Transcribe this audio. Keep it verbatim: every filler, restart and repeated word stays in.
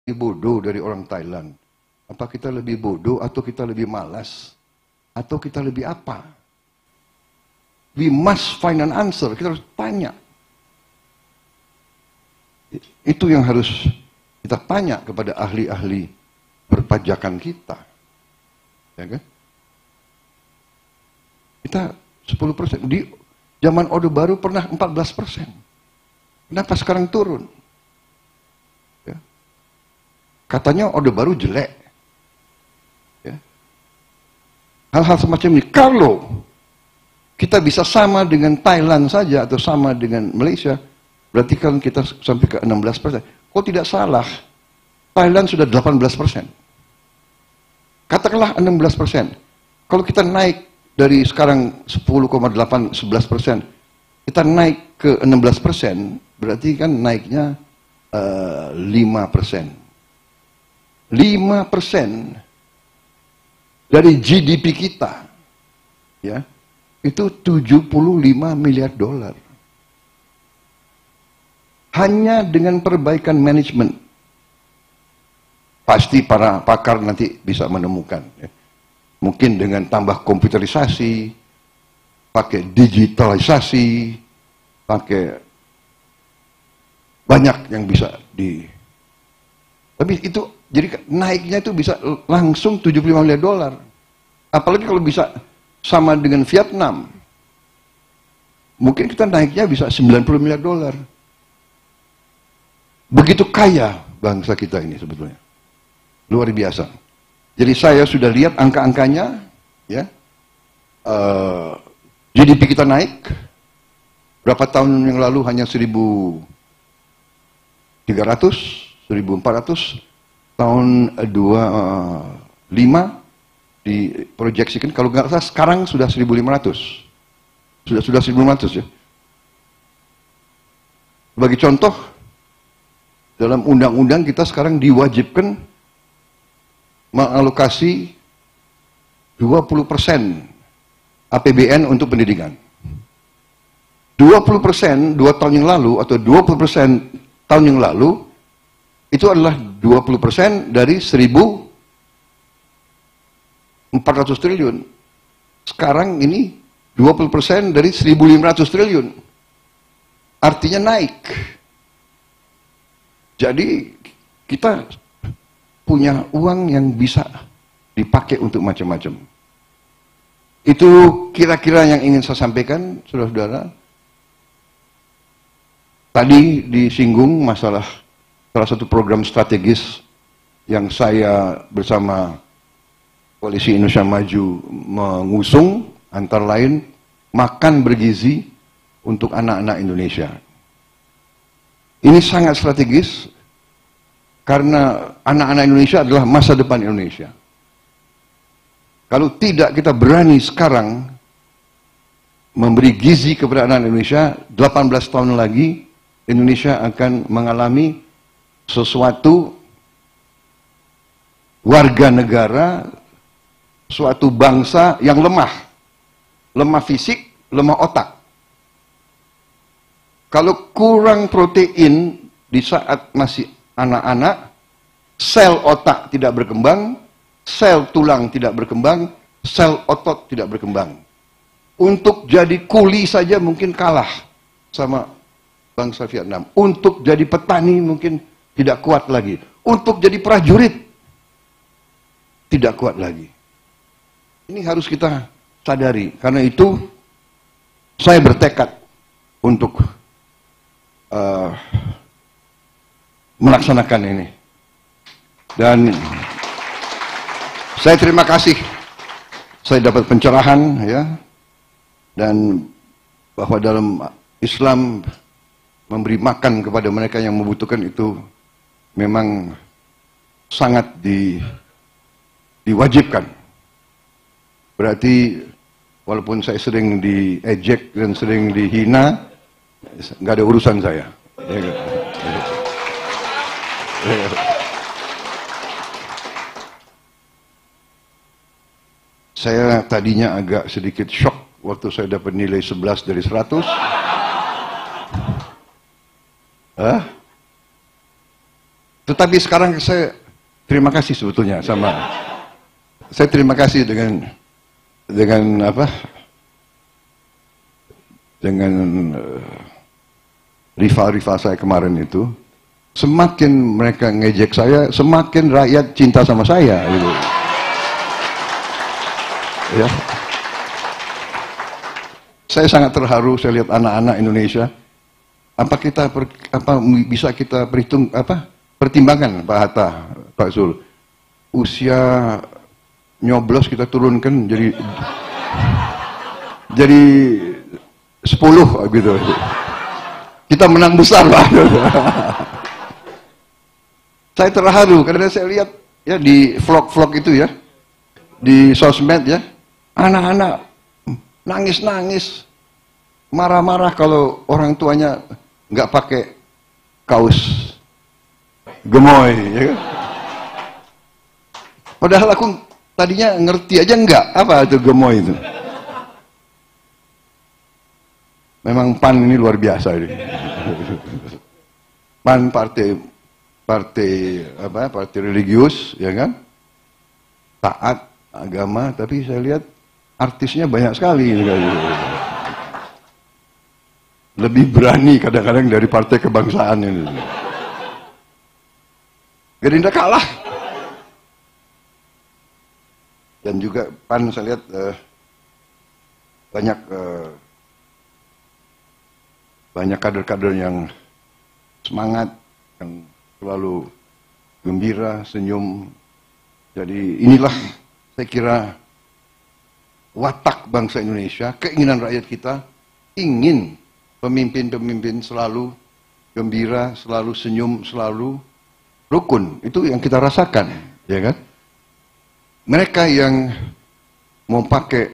lebih bodoh dari orang Thailand? Apa kita lebih bodoh atau kita lebih malas? Atau kita lebih apa? We must find an answer. Kita harus tanya. Itu yang harus kita tanya kepada ahli-ahli perpajakan kita. Ya kan? Kita sepuluh persen. Di zaman Orde Baru pernah empat belas persen. Kenapa sekarang turun? Ya. Katanya Orde Baru jelek. Ya. Hal-hal semacam ini. Kalau kita bisa sama dengan Thailand saja atau sama dengan Malaysia, berarti kan kita sampai ke enam belas persen. Kok tidak salah? Thailand sudah delapan belas persen. Katakanlah enam belas persen. Kalau kita naik dari sekarang sepuluh koma delapan, sebelas persen, kita naik ke enam belas persen, berarti kan naiknya uh, lima persen. lima persen dari G D P kita, ya, itu tujuh puluh lima miliar dolar. Hanya dengan perbaikan manajemen. Pasti para pakar nanti bisa menemukan. Ya. Mungkin dengan tambah komputerisasi, pakai digitalisasi, pakai banyak yang bisa di... Tapi itu, jadi naiknya itu bisa langsung tujuh puluh lima miliar dolar. Apalagi kalau bisa sama dengan Vietnam. Mungkin kita naiknya bisa sembilan puluh miliar dolar. Begitu kaya bangsa kita ini sebetulnya. Luar biasa. Jadi saya sudah lihat angka-angkanya, ya. Uh, G D P kita naik. Berapa tahun yang lalu hanya seribu tiga ratus, seribu empat ratus. Tahun dua puluh lima diproyeksikan, kalau nggak salah sekarang sudah seribu lima ratus. Sudah sudah seribu lima ratus ya. Sebagai contoh, dalam undang-undang kita sekarang diwajibkan mengalokasi dua puluh persen A P B N untuk pendidikan. dua puluh persen dua tahun yang lalu atau dua puluh persen tahun yang lalu itu adalah dua puluh persen dari seribu empat ratus triliun. Sekarang ini dua puluh persen dari seribu lima ratus triliun. Artinya naik. Jadi kita punya uang yang bisa dipakai untuk macam-macam. Itu kira-kira yang ingin saya sampaikan, saudara-saudara. Tadi disinggung masalah salah satu program strategis yang saya bersama Koalisi Indonesia Maju mengusung, antara lain makan bergizi untuk anak-anak Indonesia. Ini sangat strategis karena anak-anak Indonesia adalah masa depan Indonesia. Kalau tidak kita berani sekarang memberi gizi kepada anak Indonesia, delapan belas tahun lagi Indonesia akan mengalami sesuatu warga negara, suatu bangsa yang lemah. Lemah fisik, lemah otak. Kalau kurang protein di saat masih anak-anak, sel otak tidak berkembang, sel tulang tidak berkembang, sel otot tidak berkembang. Untuk jadi kuli saja mungkin kalah sama bangsa Vietnam. Untuk jadi petani mungkin tidak kuat lagi. Untuk jadi prajurit tidak kuat lagi. Ini harus kita sadari. Karena itu saya bertekad untuk uh, melaksanakan ini. Dan saya terima kasih saya dapat pencerahan, ya, dan bahwa dalam Islam memberi makan kepada mereka yang membutuhkan itu memang sangat di, diwajibkan. Berarti walaupun saya sering diejek dan sering dihina, nggak ada urusan saya. Saya tadinya agak sedikit shock waktu saya dapat nilai sebelas dari seratus. Hah? Tetapi sekarang saya terima kasih sebetulnya sama, saya terima kasih dengan dengan apa? Dengan uh, rival-rival saya kemarin itu, semakin mereka ngejek saya, semakin rakyat cinta sama saya. Gitu. Ya. Saya sangat terharu saya lihat anak-anak Indonesia. Apa kita per, apa bisa kita perhitung apa pertimbangan Pak Hatta, Pak Zul, usia nyoblos kita turunkan jadi jadi sepuluh gitu. Kita menang besar, Pak. Saya terharu karena saya lihat ya di vlog-vlog itu ya, di sosmed ya, anak-anak nangis-nangis, marah-marah kalau orang tuanya nggak pakai kaos gemoy, ya kan? Padahal aku tadinya ngerti aja nggak apa itu gemoy itu. Memang P A N ini luar biasa ini. P A N partai partai apa? Partai religius, ya kan? Taat agama, tapi saya lihat artisnya banyak sekali. Lebih berani kadang-kadang dari partai kebangsaan ini. Gerindra kalah. Dan juga P A N saya lihat uh, banyak uh, banyak kader-kader yang semangat, yang selalu gembira, senyum. Jadi inilah saya kira watak bangsa Indonesia, keinginan rakyat kita ingin pemimpin-pemimpin selalu gembira, selalu senyum, selalu rukun. Itu yang kita rasakan, ya kan? Mereka yang mau pakai